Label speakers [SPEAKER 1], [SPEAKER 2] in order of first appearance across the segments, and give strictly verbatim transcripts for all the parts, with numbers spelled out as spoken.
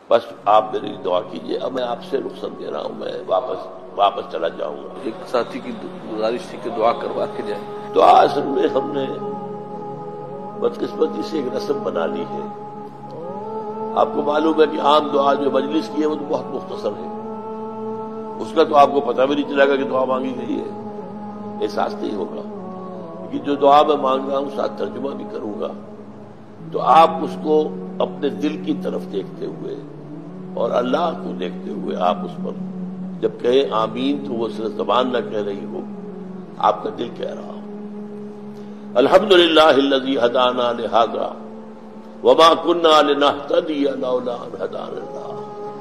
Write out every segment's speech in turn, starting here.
[SPEAKER 1] بس آپ میری دعا کیجیے. اب میں آپ سے رخصت دے رہا ہوں، میں واپس واپس چلا جاؤں گا.
[SPEAKER 2] ایک ساتھی کی گزارش تھی کہ دعا کروا کے جائیں.
[SPEAKER 1] دعا اصل میں ہم نے بدقسمتی سے ایک رسم بنا لی ہے. آپ کو معلوم ہے کہ عام دعا جو مجلس کی ہے وہ تو بہت مختصر ہے، اس کا تو آپ کو پتہ بھی نہیں چلے گا کہ دعا مانگی گئی ہے، احساس نہیں ہوگا. کہ جو دعا میں مانگ رہا ہوں ساتھ ترجمہ بھی کروں گا، تو آپ اس کو اپنے دل کی طرف دیکھتے ہوئے اور اللہ کو دیکھتے ہوئے آپ اس پر جب کہیں آمین تو وہ صرف زبان نہ کہہ رہی ہو، آپ کا دل کہہ رہا ہو. الحمدللہ الذی ہدانا لہذا وما كنا لنهتدي لولا ان هدانا اللہ.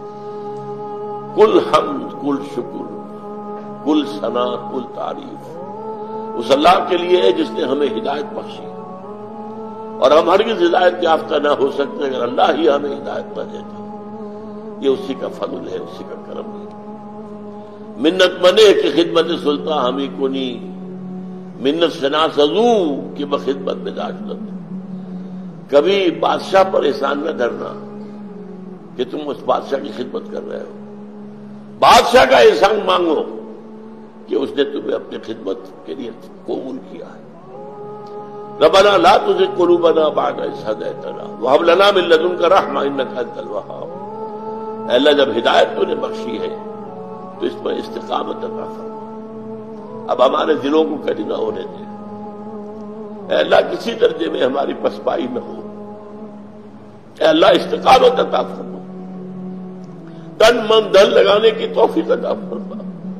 [SPEAKER 1] کل حمد، کل شکر، کل ثنا، کل تعریف اس اللہ کے لیے ہے جس نے ہمیں ہدایت بخشی، اور ہم ہرگز ہدایت یافتہ نہ ہو سکتے اگر اللہ ہی ہمیں ہدایت نہ دیتا. یہ اسی کا فضل ہے، اسی کا کرم ہے. منت منے کی خدمت سلطان ہمیں کنی، منت سنا سزو کہ بخدمت میں داشت. کبھی بادشاہ پر احسان نہ کرنا کہ تم اس بادشاہ کی خدمت کر رہے ہو. بادشاہ کا احسان مانگو کہ اس نے تمہیں اپنی خدمت کے لیے قبول کیا ہے. ربنا لا تزغ قلوبنا بعد إذ هديتنا وهب لنا من لدنك رحمة إنك أنت الوهاب. اے اللہ جب ہدایت تو نے بخشی ہے تو اس پر استقامت عطا فرما. اب ہمارے دلوں کو کٹی نہ ہونے دے. اے اللہ کسی درجے میں ہماری پسپائی نہ ہو. اے اللہ استقامت عطا فرما، تن من دل لگانے کی توفیق عطا فرما.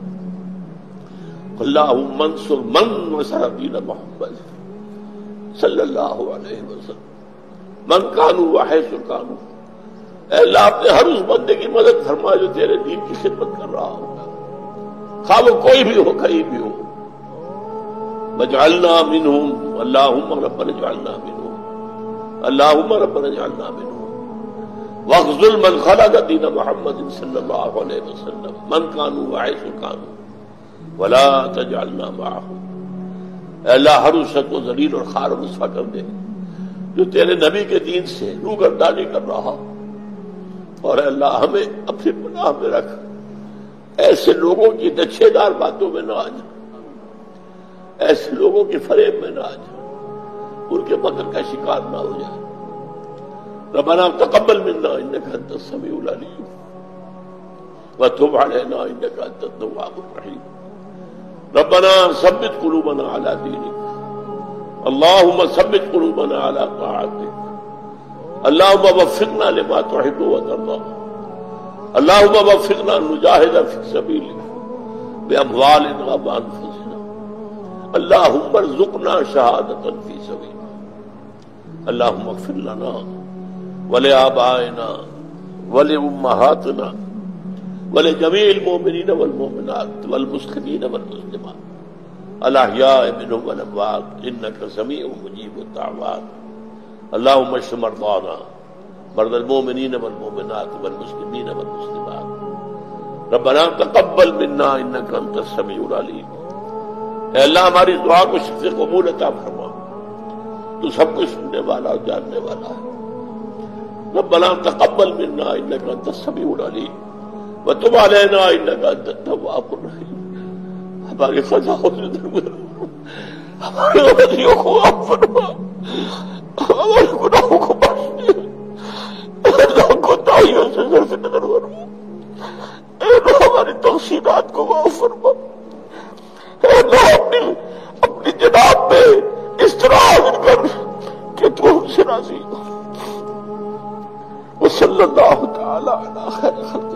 [SPEAKER 1] اللہم انصر من نصر دین محمد صلی اللہ علیہ وسلم من کانوا وحیث کانوا. اے اللہ اپنے ہر اس بندے کی مدد فرما جو تیرے دین کی خدمت کر رہا ہوگا، خواہ وہ کوئی بھی ہو، کہیں بھی ہو. وجعلنا منہم، اللہم ربنا اجعلنا منہم، اللہم ربنا اجعلنا منہم. واخذل من خلق دین محمد صلی اللہ علیہ وسلم من کانوا وحیث کانوا ولا تجعلنا معهم. اے اللہ ہر اس شخص کو ذلیل اور خوار و رسوا کر دے جو تیرے نبی کے دین سے روگردانی کر رہا، اور اے اللہ ہمیں اپنی پناہ میں رکھ. ایسے لوگوں کی نچھے دار باتوں میں نہ آ جا، ایسے لوگوں کے فریب میں نہ آ جا، ان کے مکر کا شکار نہ ہو جائے. ربنا تقبل منا انک انت السمیع العلیم وتب علینا انک انت التواب الرحیم. ربنا ثبت قلوبنا على دينك، اللهم ثبت قلوبنا على طاعتك، اللهم وفقنا لما تحب وترضى، اللهم وفقنا نجاهد في سبيلك بأموالنا وأنفسنا، اللهم ارزقنا شهادة في سبيلك. اللهم اغفر لنا ولآبائنا ولأمهاتنا ولجميع المؤمنين والمؤمنات والمسلمين والمسلمات الأحياء منهم والأموات إنك سميع مجيب الدعوات. اللهم اشف مرضانا، مرضى المؤمنين والمؤمنات والمسلمين والمسلمات. ربنا تقبل منا إنك أنت السميع العليم. اے اللہ ہماری دعا کو شفت قبول عطا فرما، تو سب کچھ سننے والا اور جاننے والا ہے. ربنا تقبل منا إنك أنت السميع العليم وتب علینا انک انت التواب الرحیم. ہماری خطاؤں سے درگزر، ہماری غلطیوں کو معاف فرما، ہمارے گناہوں کو بخش دے. اللہ کوتاہیوں سے صرف نظر فرما. اے اللہ ہماری تقصیرات کو معاف فرما. اے اللہ اپنی اپنی جناب میں اس طرح حاضر کر کہ تو ہم سے راضی ہو. وصلی اللہ تعالی علی خیر خلق